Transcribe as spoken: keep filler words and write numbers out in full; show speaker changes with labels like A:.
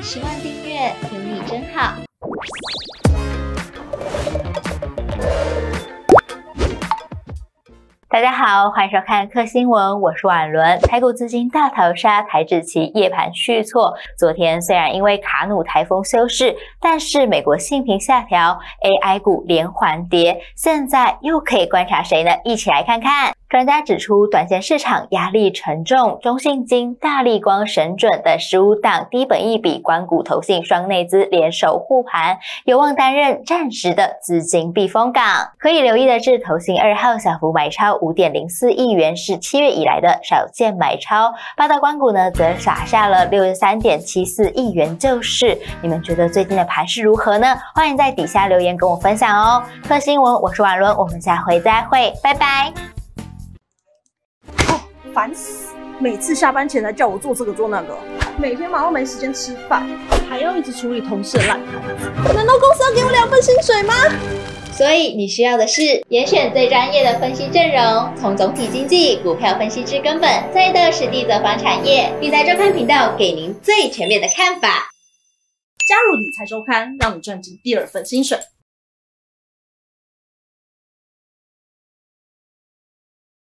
A: 十万订阅有你真好。大家好，欢迎收看客新闻，我是婉伦。台股资金大逃杀，台指期夜盘续挫。昨天虽然因为卡努台风休市，但是美国信评下调 ，A I 股连环跌。现在又可以观察谁呢？一起来看看。专家指出，短线市场压力沉重，中信金、大立光、神准等十五档低本益比官股投信双内资联手护盘，有望担任暂时的资金避风港。可以留意的是，投信二号小幅买超 五点零四亿元，是七月以来的少见买超。八大官股呢，则撒下了 六十三点七四亿元救市。你们觉得最近的盘势如何呢？欢迎在底下留言跟我分享哦。客新闻，我是婉伦，我们下回再会，拜拜。
B: 烦死！每次下班前来叫我做这个做那个，每天忙到没时间吃饭，还要一直处理同事的烂摊子。难道公司要给我两份薪水吗？
A: 所以你需要的是严选最专业的分析阵容，从总体经济、股票分析至根本，再到实地走访产业，并在周刊频道给您最全面的看法。
B: 加入理财周刊，让你赚进第二份薪水。